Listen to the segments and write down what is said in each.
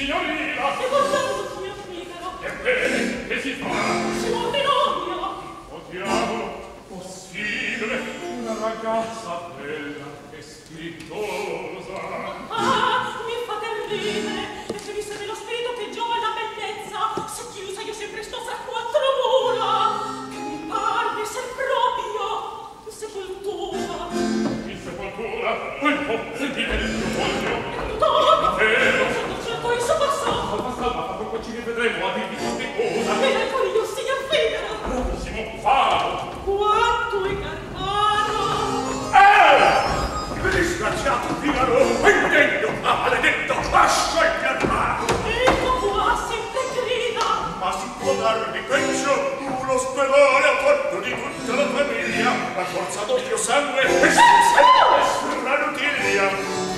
signorina. E guardando, signor Figaro. Ebbene, che si fa? Si monta in odio. Oh diavolo, possibile, una ragazza bella e spiritosa. Ah, mi fate ridere. E se mi serve lo spirito che giova la bellezza, socchiusa io sempre sto fra quattro mura, che mi pare ser proprio in sepoltura. In sepoltura? Oh, sentite il mio voglio. Davvero? Sono certo in soppasso. Ma poco ci rivedremo a dirvi queste cose. E ecco io, signor Figaro. Bravissimo, faro. Quanto è carbano. Disgraziato Figaro, indegno, maledetto, lascia il mio armato. Ecco qua, sempre grida. Ma si può darvi peggio, uno spedale a fatto di tutta la famiglia, la forza doppio sangue e senza nutiglia.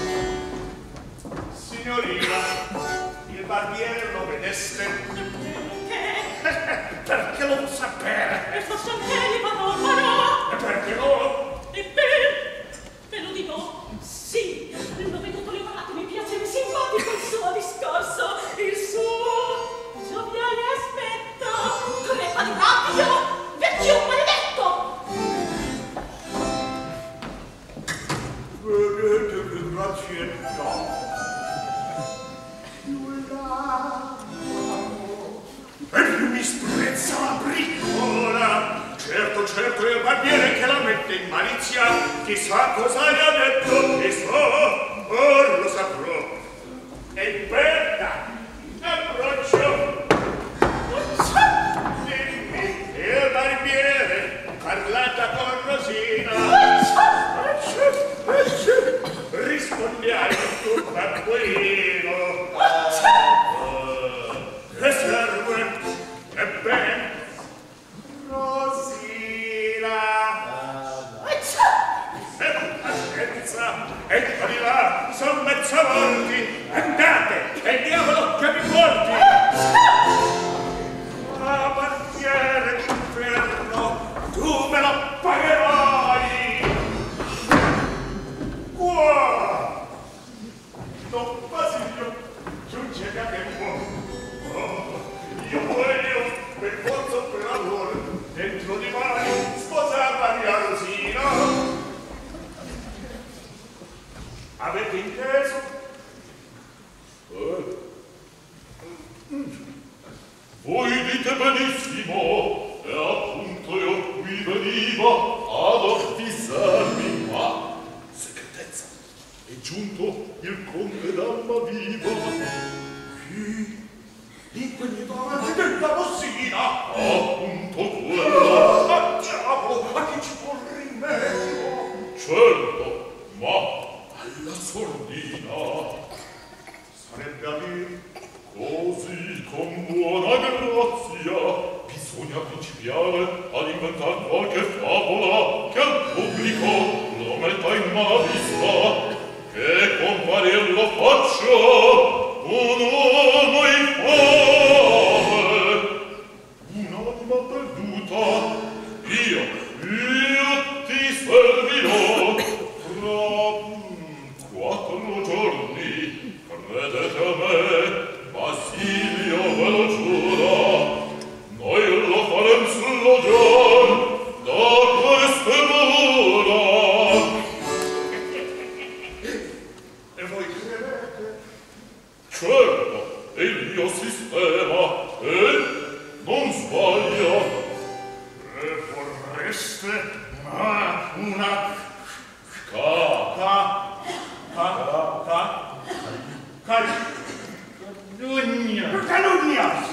Signorina, il barbiere lo vedeste? Perché? Perché lo sapere? E forse anche gli vanno a parola. E perché no? Ebbene, ve lo dico, sì, l'ho veduto liberato, mi piace, mi simpatico il suo discorso, il suo gioviale aspetto, come fa di rapido, vecchio maledetto! Vedete, grazie, no. E più mi sprezza la briccola. Certo, certo, è il barbiere che la mette in malizia. Chissà cosa gli ha detto, chissà, or lo saprò. E bella, approccio. Dimmi, è il barbiere, parlata con Rosina. Rispondiamo tu, bambolino. Che serve? Ebbene, Rosina. Pazienza, ecco di là, son mezzavolti. Andate, che il diavolo che mi porti. Ah, barbiere d'inferno, tu me lo pagherai. Qua! Don Basilio, giunge da tempo. Oh, io voglio, per forza per lavoro, dentro di mani, sposava mia Rosina. Avete inteso? Voi dite benissimo, e appunto io qui veniva ad avvisarvi, ma segretezza, è giunto il conte d'Almaviva. Chi? L'incognito avanti della Rosina? Appunto quello. Ma diavolo, a chi ci può rimedio? Certo, ma alla sordina. Sarebbe a dire così con buona grazia. Bisogna principiare ad inventare qualche favola che al pubblico lo metta in mala vista, che comparir lo faccia un uomo infame, un'anima perduta. Io ti servirò fra 4 giorni, credete a me, Basilio ve lo giura, noi lo farem sloggiar da queste mura. E voi credete? Certo, è il mio sistema, e non sbaglia. E vorreste una calunnia.